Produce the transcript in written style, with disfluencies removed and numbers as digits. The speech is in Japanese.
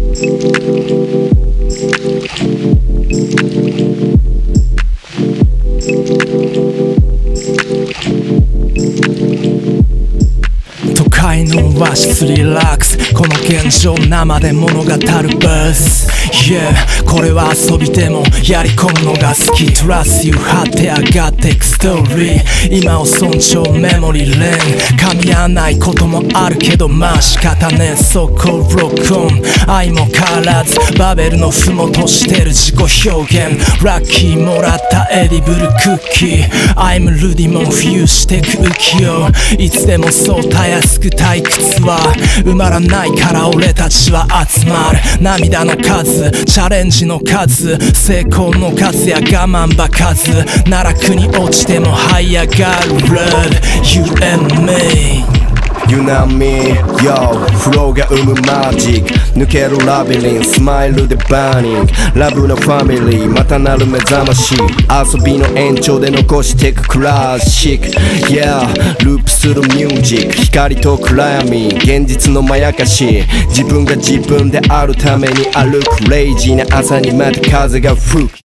都会のオアシスリラックス、この現状生で物語るバス Yeah これは遊びでもやり込むのが好き Trust you 張って上がってくストーリー今を尊重メモリーレーン噛み合わないこともあるけどまあ仕方ねえそこロックオン愛も変わらずバベルのふもとしてる自己表現ラッキーもらったエディブルクッキー I'm ルディも浮遊してく浮世いつでもそうたやすく退屈は埋まらないから俺たちは集まる涙の数チャレンジの数成功の数や我慢場数奈落に落ちても這い上がる Love you and me You know me, yo フローが生むマジック抜けるラビリンスマイルでバーニングラブのファミリーまたなる目覚まし遊びの延長で残してくクラシック Yeah ループするミュージック光と暗闇現実のまやかし自分が自分であるために歩くレイジーな朝にまた風が吹く